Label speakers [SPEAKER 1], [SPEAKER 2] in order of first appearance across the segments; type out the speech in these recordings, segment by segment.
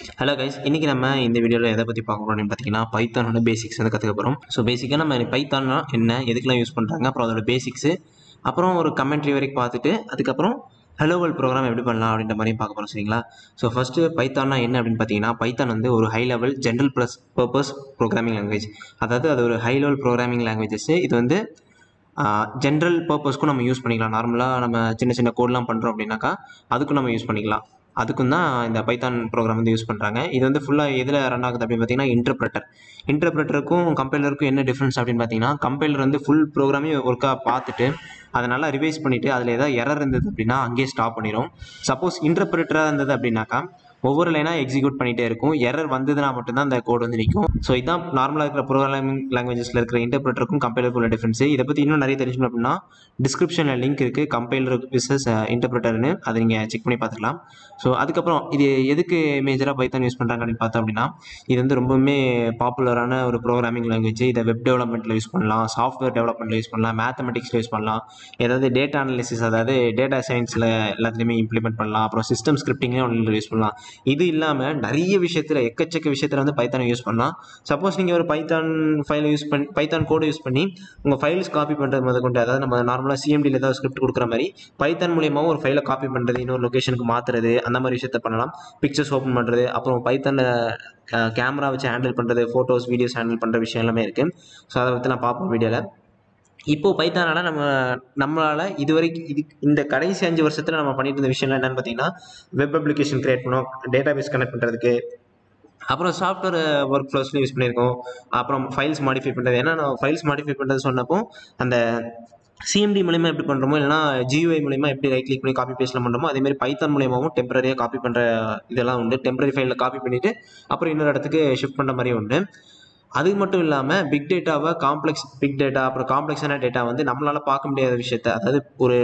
[SPEAKER 1] Hello guys, இன்னைக்கு நம்ம இந்த வீடியோவில் எதை பற்றி பார்க்க போகிறோம் அப்படின்னு பார்த்தீங்கன்னா பைத்தானோட பேசிக்ஸ் வந்து கற்றுக்க போகிறோம். ஸோ பேசிக்காக நம்ம பைத்தான்னா என்ன, எதுக்கெல்லாம் யூஸ் பண்ணுறாங்க, அப்புறம் அதோட பேசிக்ஸு, அப்புறம் ஒரு கமெண்ட்ரி வரைக்கும் பார்த்துட்டு அதுக்கப்புறம் ஹலோ வேர்ல்ட் ப்ரோக்ராம் எப்படி பண்ணலாம் அப்படின்ற மாதிரியும் பார்க்க போகிறோம். சரிங்களா? ஸோ ஃபஸ்ட்டு பைத்தான்னா என்ன அப்படின்னு பார்த்தீங்கன்னா, பைத்தான் வந்து ஒரு high level general purpose programming language. அதாவது அது ஒரு ஹை லெவல் ப்ரோக்ராமிங் லாங்குவேஜஸ். இது வந்து ஜென்ரல் பர்பஸ்க்கும் நம்ம யூஸ் பண்ணிக்கலாம். நார்மலாக நம்ம சின்ன சின்ன கோட்லாம் பண்ணுறோம் அப்படின்னாக்கா அதுக்கும் நம்ம யூஸ் பண்ணிக்கலாம். அதுக்கும் தான் இந்த பைத்தான் ப்ரோக்ராம் வந்து யூஸ் பண்ணுறாங்க. இது வந்து ஃபுல்லாக எதில் ரன் ஆகுது அப்படின்னு பார்த்தீங்கன்னா இன்டர்பிரட்டருக்கும் கம்பைலருக்கும் என்ன டிஃப்ரென்ஸ் அப்படின்னு பார்த்தீங்கன்னா, கம்பைலர் வந்து ஃபுல் ப்ரோக்ராமே ஒர்க்காக பார்த்துட்டு அதை நல்லா ரிவைஸ் பண்ணிவிட்டு அதில் ஏதாவது எரர் இருந்தது அப்படின்னா அங்கேயே ஸ்டாப் பண்ணிடும். சப்போஸ் இன்டர்பிரட்டராக இருந்தது அப்படின்னாக்கா ஒவ்வொரு லைனாக எக்ஸிக்யூட் பண்ணிகிட்டே இருக்கும். எரர் வந்ததுன்னா மட்டும்தான் அந்த கோட் வந்து நிற்கும். ஸோ இதான் நார்மலாக இருக்கிற ப்ரோக்ராமிங் லாங்குவேஜஸில் இருக்கிற இன்டர்பிரட்டருக்கும் கம்பைலருக்கும் உள்ள டிஃப்ரென்ஸ். இதை பற்றி இன்னும் நிறைய தெரிஞ்சுக்கணும் அப்படின்னா டிஸ்கிரிப்ஷனில் லிங்க் இருக்குது, கம்பைலர் விசஸ் இன்டர்பிரட்டர்னு. அதை நீங்கள் செக் பண்ணி பார்த்துக்கலாம். ஸோ அதுக்கப்புறம் இது எதுக்கு மேஜராக பைத்தான் யூஸ் பண்ணுறாங்க அப்படின்னு பார்த்தோம் அப்படின்னா, இது வந்து ரொம்பவுமே பாப்புலரான ஒரு ப்ரோக்ராமிங் லாங்குவேஜ். இதை வெப் டெவலப்மெண்ட்டில் யூஸ் பண்ணலாம், சாஃப்ட்வேர் டெவலப்மெண்ட்டில் யூஸ் பண்ணலாம், மேத்தமெட்டிக்ஸில் யூஸ் பண்ணலாம், ஏதாவது டேட்டா அனாலிசிஸ் அதாவது டேட்டா சயின்ஸில் எல்லாத்துலேயுமே இம்ப்ளிமெண்ட் பண்ணலாம், அப்புறம் சிஸ்டம் ஸ்கிரிப்டிங்லேயும் ஒன்று யூஸ் பண்ணலாம். இது இல்லாமல் நிறைய விஷயத்தில் எக்கச்சக்க விஷயத்தில் வந்து பைத்தானை யூஸ் பண்ணலாம். சப்போஸ் நீங்கள் ஒரு பைத்தான் ஃபைலை யூஸ் பண்ணி பைத்தான் கோடை யூஸ் பண்ணி உங்கள் ஃபைல்ஸ் காப்பி பண்ணுறது முதல் கொண்டு, அதாவது நம்ம நார்மலாக சிஎம்டியில் ஏதாவது ஸ்கிரிப்ட் கொடுக்குற மாதிரி பைத்தான் மூலியமாகவும் ஒரு ஃபைலை காப்பி பண்ணுறது, இன்னொரு லொக்கேஷனுக்கு மாற்றுறது, அந்த மாதிரி விஷயத்த பண்ணலாம். பிக்சர்ஸ் ஓப்பன் பண்ணுறது, அப்புறம் பைத்தானில் கேமரா வச்சு ஹேண்டில் பண்ணுறது, ஃபோட்டோஸ் வீடியோஸ் ஹேண்டில் பண்ணுற விஷயம் எல்லாமே இருக்குது. ஸோ அதை பற்றி நான் பார்ப்போம் வீடியோவில். இப்போ பைத்தானால நம்மளால் இதுவரைக்கும் இந்த கடைசி 5 வருஷத்தில் நம்ம பண்ணிட்டு இருந்த விஷயம் என்னன்னு பார்த்தீங்கன்னா, வெப் அப்ளிகேஷன் கிரியேட் பண்ணோம், டேட்டா பேஸ் கனெக்ட் பண்ணுறதுக்கு, அப்புறம் சாஃப்ட்வேர் ஒர்க் ஃப்ளோஸ்லையும் யூஸ் பண்ணியிருக்கோம், அப்புறம் ஃபைல்ஸ் மாடிஃபை பண்ணுறது. ஏன்னா நான் ஃபைல்ஸ் மாடிஃபை பண்ணுறது சொன்னப்போ அந்த சிஎம்டி மூலியமாக எப்படி பண்ணுறோமோ, இல்லைனா ஜியூஐ மூலியமாக எப்படி ரைட் கிளிக் பண்ணி காப்பி பேஸ்ட்ல பண்ணுறோமோ, அதேமாதிரி பைத்தான் மூலியமாகவும் டெம்பரரியாக காப்பி பண்ணுற இதெல்லாம் உண்டு. டெம்பரரி ஃபைலில் காப்பி பண்ணிவிட்டு அப்புறம் இன்னொரு இடத்துக்கு ஷிஃப்ட் பண்ணுற மாதிரி உண்டு. அது மட்டும் இல்லாமல் பிக் டேட்டாவை பிக் டேட்டா அப்புறம் காம்ப்ளெக்ஸான டேட்டா வந்து நம்மளால் பார்க்க முடியாத விஷயத்த, அதாவது ஒரு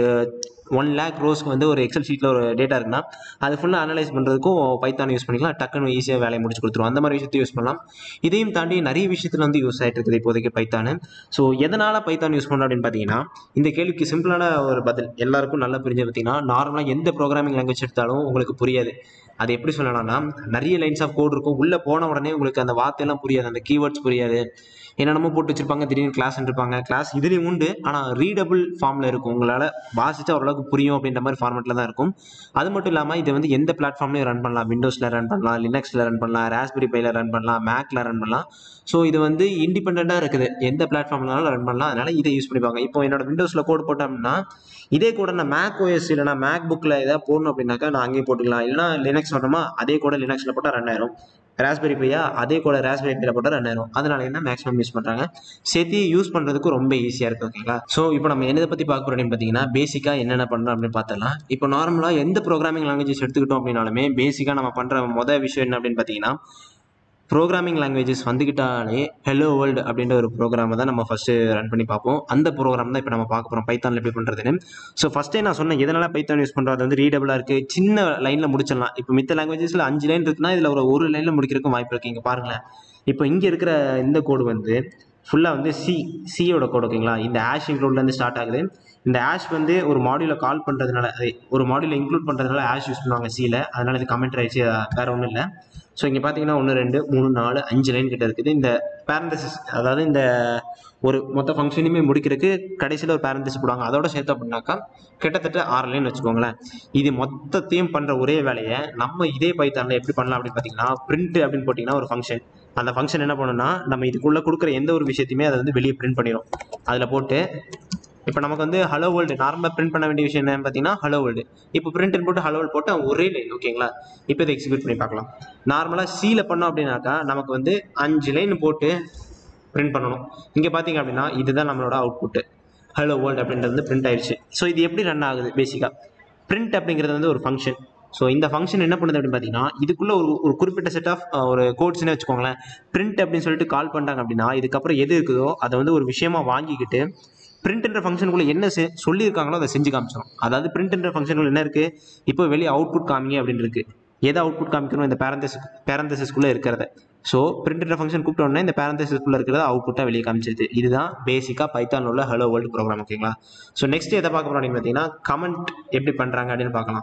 [SPEAKER 1] 1 lakh ரோஸ்க்கு வந்து ஒரு எக்ஸல் ஷீட்டில் ஒரு டேட்டா இருக்குன்னா அது ஃபுல்லாக அனலைஸ் பண்ணுறதுக்கும் பைத்தான் யூஸ் பண்ணிக்கலாம். டக்குன்னு ஈஸியாக வேலையை முடிச்சு கொடுத்துரும். அந்த மாதிரி விஷயத்தை யூஸ் பண்ணலாம். இதையும் தாண்டி நிறைய விஷயத்தில் வந்து யூஸ் ஆகிட்டு இருக்குது இப்போதைக்கு பைத்தான். ஸோ எதனால் பைத்தான் யூஸ் பண்ணுறோம் அப்படின்னு பார்த்தீங்கன்னா, இந்த கேள்விக்கு சிம்பிளான ஒரு பதில் எல்லாருக்கும் நல்லா புரிஞ்சு. பார்த்தீங்கன்னா நார்மலாக எந்த ப்ரோக்ராமிங் லாங்குவேஜ் எடுத்தாலும் உங்களுக்கு புரியாது. அது எப்படி சொல்லலாம்னா, நிறைய லைன்ஸ் ஆஃப் கோட் இருக்கும், உள்ளே போன உடனே உங்களுக்கு அந்த வார்த்தையெல்லாம் புரியாது, அந்த கீவேர்ட்ஸ் புரியாது, என்னென்னமோ போட்டு வச்சிருப்பாங்க, திடீர்னு கிளாஸ் இருப்பாங்க. கிளாஸ் இதுலேயும் உண்டு, ஆனால் ரீடபிள் ஃபார்மில் இருக்கும், உங்களால் வாசிச்சா ஓரளவுக்கு புரியும் அப்படின்ற மாதிரி ஃபார்மெட்டில் தான் இருக்கும். அது மட்டும் இல்லாமல் இது வந்து எந்த பிளாட்ஃபார்ம்லையும் ரன் பண்ணலாம். விண்டோஸில் ரன் பண்ணலாம், லினக்ஸில் ரன் பண்ணலாம், ராஸ்பெரி பையில் ரன் பண்ணலாம், மேக்கில் ரன் பண்ணலாம். ஸோ இது வந்து இண்டிபெண்ட்டாக இருக்குது, எந்த பிளாட்ஃபார்ம்னாலும் ரன் பண்ணலாம். அதனால் இதை யூஸ் பண்ணிப்பாங்க. இப்போ என்னோட விண்டோஸில் கோட் போட்டோம்னா இதே கூட நான் மேக் ஓஎஸ் இல்லைனா மேக் புக்கில் ஏதாவது போடணும் அப்படின்னாக்கா நான் அங்கேயே போட்டுக்கலாம். இல்லைனா லினக்ஸ் வரணுமா அதே கூட லினக்ஸில் போட்டால் ரன் ஆயிரும். ராஸ்பெரி பையா அதே கூட ராஸ்பெரி பையில் போட்டால் ரன் ஆயிரும். அதனால என்ன மேக்ஸிமம் யூஸ் பண்ணுறாங்க. சேர்த்து யூஸ் பண்ணுறதுக்கு ரொம்ப ஈஸியாக இருக்குது. ஓகேங்களா? ஸோ இப்போ நம்ம என்னதை பற்றி பார்க்க போகிறோம் அப்படின்னு பார்த்தீங்கன்னா, பேசிக்காக என்னென்ன பண்ணுறோம் அப்படின்னு பார்த்தலாம். இப்போ நார்மலாக எந்த ப்ரோக்ராமிங் லாங்குவேஜஸ் எடுத்துக்கிட்டோம் அப்படின்னாலுமே பேசிக்காக நம்ம பண்ணுற மொதல் விஷயம் என்ன அப்படின்னு பார்த்தீங்கன்னா, ப்ரோக்ராமிங் லாங்குவேஜஸ் வந்துக்கிட்டாலே ஹெலோ வேர்ல்டு அப்படின்ற ஒரு ப்ரோக்ராமை தான் நம்ம ஃபஸ்ட்டு ரன் பண்ணி பார்ப்போம். அந்த ப்ரோக்ராம் தான் இப்போ நம்ம பார்க்க போகிறோம், பைத்தானில் எப்படி பண்ணுறதுன்னு. ஸோ ஃபஸ்ட்டே நான் சொன்னேன் எதனால் பைத்தான் யூஸ் பண்ணுறோம். அது வந்து ரீடபிளாக இருக்குது, சின்ன லைனில் முடிச்சிடலாம். இப்போ மித்த லாங்குவேஜஸில் 5 லைன் இருக்குன்னா இதில் ஒரு லைனில் முடிக்கிறதுக்கும் வாய்ப்பு இருக்குது. இங்கே பாருங்களேன், இப்போ இங்கே இருக்கிற இந்த கோடு வந்து ஃபுல்லாக வந்து சியோட கோடு. ஓகேங்களா? இந்த ஆஷ் இன்க்ளூட்லேருந்து ஸ்டார்ட் ஆகுது. இந்த ஆஷ் வந்து ஒரு மாடியூலை கால் பண்ணுறதுனால, ஒரு மாடியூலை இன்க்ளூட் பண்ணுறதுனால ஆஷ் யூஸ் பண்ணுவாங்க சியில். அதனால் இது கமெண்ட் ஆயிடுச்சு, வேறு ஒன்றும் இல்லை. ஸோ இங்கே பார்த்தீங்கன்னா 1 2 3 4 5 லைன் கிட்ட இருக்குது. இந்த பேரந்தசிஸ், அதாவது இந்த ஒரு மொத்த ஃபங்க்ஷனையுமே முடிக்கிறதுக்கு கடைசியில் ஒரு பேரந்தசிஸ் போடுவாங்க. அதோட சேர்த்து அப்படின்னாக்கா கிட்டத்தட்ட 6 லைன் வச்சுக்கோங்களேன். இது மொத்தத்தையும் பண்ணுற ஒரே வேலையை நம்ம இதே பைத்தானில் எப்படி பண்ணலாம் அப்படின்னு பார்த்தீங்கன்னா, பிரிண்ட் அப்படின்னு போட்டிங்கன்னா ஒரு ஃபங்க்ஷன், அந்த ஃபங்க்ஷன் என்ன பண்ணுன்னா நம்ம இதுக்குள்ளே கொடுக்குற எந்த ஒரு விஷயத்தையுமே அதை வந்து வெளியே பிரிண்ட் பண்ணிடும். அதில் போட்டு இப்போ நமக்கு வந்து ஹலோ வேர்ல்டு நார்மலாக பிரிண்ட் பண்ண வேண்டிய விஷயம் என்னன்னு பார்த்தீங்கன்னா ஹலோ வேர்ல்டு. இப்போ பிரிண்ட் போட்டு ஹலோ வேர்ல்டு போட்டு ஒரே லைன். ஓகேங்களா? இப்போ இதை எக்ஸிக்யூட் பண்ணி பார்க்கலாம். நார்மலாக சியில் பண்ணோம் அப்படின்னாக்கா நமக்கு வந்து 5 லைன் போட்டு பிரிண்ட் பண்ணணும். இங்கே பார்த்தீங்க அப்படின்னா இதுதான் நம்மளோட அவுட்புட்டு, ஹலோ வேர்ல்டு அப்படின்றது வந்து பிரிண்ட் ஆயிடுச்சு. ஸோ இது எப்படி ரன் ஆகுது? பேசிக்காக பிரிண்ட் அப்படிங்கிறது வந்து ஒரு ஃபங்க்ஷன். ஸோ இந்த ஃபங்க்ஷன் என்ன பண்ணுது அப்படின்னு பார்த்தீங்கன்னா, இதுக்குள்ளே ஒரு குறிப்பிட்ட செட் ஆஃப் ஒரு கோட்ஸ்னே வச்சுக்கோங்களேன். பிரிண்ட் அப்படின்னு சொல்லிட்டு கால் பண்ணிட்டாங்க அப்படின்னா இதுக்கப்புறம் எது இருக்குதோ அதை வந்து ஒரு விஷயமா வாங்கிக்கிட்டு பிரிண்ட்ன்ற ஃபங்க்ஷனுக்குள்ள என்ன சொல்லியிருக்காங்களோ அதை செஞ்சு காமிச்சிடும். அதாவது பிரிண்ட்ன்ற ஃபங்க்ஷனுக்குள்ள என்ன இருக்குது, இப்போ வெளியே அவுட்புட் காமிங்க அப்படின்னு இருக்குது. எதை அவுட்புட் காமிக்கணும்? இந்த பேரந்தசிஸ்குள்ளே இருக்கிறத. ஸோ பிரிண்ட்ன்ற ஃபங்க்ஷன் கூப்பிட்ட உடனே இந்த பேரந்தசிஸ்குள்ளே இருக்கிறத அவுட்புட்டாக வெளியே காமிச்சிருது. இதுதான் பேசிக்காக பைத்தான் உள்ள ஹலோ வேர்ல்டு ப்ரோக்ராம். ஓகேங்களா? ஸோ நெக்ஸ்ட் எதை பார்க்க போகிறோம் அப்படின்னு பார்த்தீங்கன்னா, கமெண்ட் எப்படி பண்ணுறாங்க அப்படின்னு பார்க்கலாம்.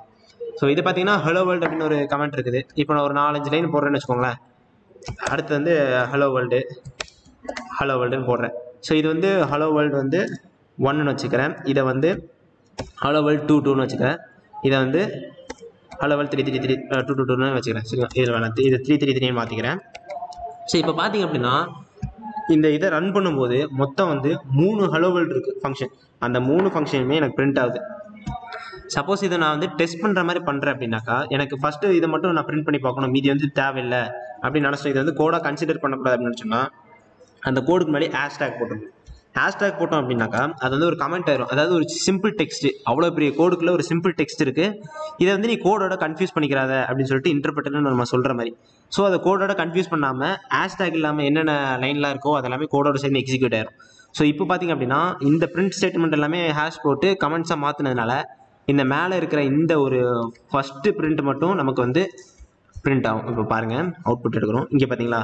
[SPEAKER 1] ஸோ இது பார்த்தீங்கன்னா ஹலோ வேர்ல்டு அப்படின்னு ஒரு கமெண்ட் இருக்குது. இப்போ நான் ஒரு 4-5 லைன் போடுறேன்னு வச்சுக்கோங்களேன். அடுத்து வந்து ஹலோ வேர்ல்டுன்னு போடுறேன். ஸோ இது வந்து ஹலோ வேர்ல்டு வந்து 1ன்னு வச்சுக்கிறேன். இதை வந்து ஹலோ வேர்ல்டு 2ன்னு வச்சுக்கிறேன். இதை வந்து ஹலோ வேர்ல்டு 333 222ன்னு வச்சுக்கிறேன். சரிங்களா, இதில் வேணாம், இது 333 மாற்றிக்கிறேன். ஸோ இப்போ பார்த்தீங்க அப்படின்னா இந்த இதை ரன் பண்ணும்போது மொத்தம் வந்து 3 ஹலோ வேர்ல்டு இருக்குது ஃபங்க்ஷன். அந்த 3 ஃபங்க்ஷனுமே எனக்கு பிரிண்ட் ஆகுது. சப்போஸ் இதை நான் வந்து டெஸ்ட் பண்ணுற மாதிரி பண்ணுறேன் அப்படின்னாக்கா எனக்கு ஃபஸ்ட்டு இதை மட்டும் நான் பிரிண்ட் பண்ணி பார்க்கணும், மீதி வந்து தேவையில்லை அப்படின்னு நினச்சோம். இதை வந்து கோடாக கன்சிடர் பண்ணக்கூடாது அப்படின்னு நினச்சோம்னா அந்த கோடுக்கு மேலே ஹேஷ்டேக் போட்டுருங்க. ஹேஷ்டேக் போட்டோம் அப்படின்னாக்கா அது வந்து ஒரு கமெண்ட் ஆயிரும். அதாவது ஒரு சிம்பிள் டெக்ஸ்ட், அவ்வளோ பெரிய கோடுக்குள்ள ஒரு சிம்பிள் டெக்ஸ்ட் இருக்குது, இதை வந்து நீ கோடோட கன்ஃபியூஸ் பண்ணிக்கிறாத அப்படின்னு சொல்லிட்டு இன்டர்பிரட்டர்னு நம்ம சொல்கிற மாதிரி. ஸோ அதை கோடோட கன்ஃபியூஸ் பண்ணாமல் ஹேஷ்டேக் இல்லாமல் என்னென்ன லைன்லாம் இருக்கோ அதெல்லாமே கோடோட சேர்ந்து எக்ஸிக்யூட் ஆயிரும். ஸோ இப்போ பார்த்தீங்க அப்படின்னா இந்த பிரிண்ட் ஸ்டேட்மெண்ட் எல்லாமே ஹேஷ் போட்டு கமெண்ட்ஸாக மாற்றினதுனால இந்த மேலே இருக்கிற இந்த ஒரு ஃபஸ்ட்டு பிரிண்ட் மட்டும் நமக்கு வந்து பிரிண்ட் ஆகும். இப்போ பாருங்கள் அவுட்புட் எடுக்கிறோம். இங்கே பார்த்தீங்களா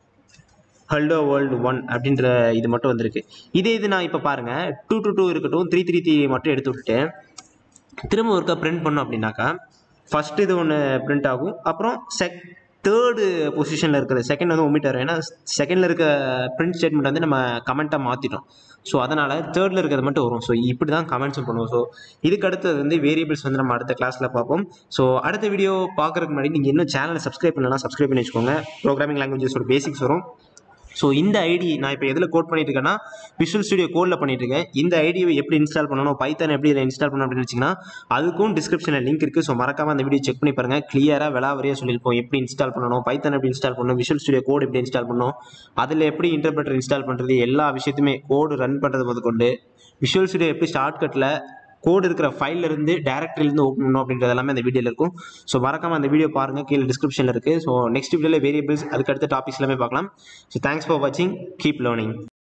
[SPEAKER 1] ஹலோ வேர்ல்டு 1 அப்படின்ற இது மட்டும் வந்திருக்கு. இது நான் இப்போ பாருங்கள் 222 இருக்கட்டும் 333 மட்டும் எடுத்து விட்டுட்டு திரும்ப ஒருக்கா பிரிண்ட் பண்ணோம் அப்படின்னாக்கா ஃபஸ்ட்டு இது ஒன்று பிரிண்ட் ஆகும். அப்புறம் தேர்டு பொசிஷனில் இருக்கிற செகண்ட் வந்து ஒமிட் ஆகும். ஏன்னா செகண்டில் இருக்க பிரிண்ட் ஸ்டேட்மெண்ட் வந்து நம்ம கமெண்ட்டாக மாற்றிட்டோம். ஸோ அதனால் தேர்டில் இருக்கிறது மட்டும் வரும். ஸோ இப்படி தான் கமெண்ட்ஸும் பண்ணுவோம். ஸோ இதுக்கு அடுத்தது வந்து வேரியபிள்ஸ் வந்து நம்ம அடுத்த கிளாஸில் பார்ப்போம். ஸோ அடுத்த வீடியோ பார்க்குறதுக்கு முன்னாடி நீங்கள் இன்னும் சேனலை சப்ஸ்கிரைப் பண்ணலாம், சப்ஸ்கிரைப் பண்ணி வச்சுக்கோங்க. ப்ரோக்ராமிங் லாங்குவேஜஸோட பேசிக்ஸ் வரும். ஸோ இந்த ஐடி நான் இப்போ எதில் கோட் பண்ணிட்டு இருக்கேன்னா விஷுவல் ஸ்டுடியோ கோடில் பண்ணிட்டு இருக்கேன். இந்த ஐடியை எப்படி இன்ஸ்டால் பண்ணணும், பைத்தான் எப்படி இதில் இன்ஸ்டால் பண்ணணும் அப்படின்னு வச்சிங்கன்னா அதுக்கும் டிஸ்கிரிப்ஷனில் லிங்க் இருக்குது. ஸோ மறக்காமல் அந்த வீடியோ செக் பண்ணி பாருங்கள். கிளியராக விலாவரியாக சொல்லியிருப்போம் எப்படி இன்ஸ்டால் பண்ணணும், பைத்தான் எப்படி இன்ஸ்டால் பண்ணணும், விஷுவல் ஸ்டுடியோ கோட் எப்படி இன்ஸ்டால் பண்ணணும், அதில் எப்படி இன்டர்பிரட்டர் இன்ஸ்டால் பண்ணுறது, எல்லா விஷயத்துமே கோடு ரன் பண்ணுறது முதற்கொண்டு விஷுவல் ஸ்டுடியோ எப்படி ஷார்ட்கட்டில் கோடு இருக்கிற ஃபைல்லேருந்து டேரக்டரிலேருந்து ஓப்பன் பண்ணணும் அப்படின்றது எல்லாமே அந்த வீடியோவில் இருக்கும். ஸோ மறக்காமல் அந்த வீடியோ பாருங்கள், கீழே டிஸ்கிரிப்ஷனில் இருக்குது. ஸோ நெக்ஸ்ட் வீடியோவில் வேரியபிள்ஸ் அதுக்கடுத்த டாபிக்ஸ் எல்லாமே பார்க்கலாம். ஸோ தேங்க்ஸ் ஃபார் வாட்சிங், கீப் லேர்னிங்.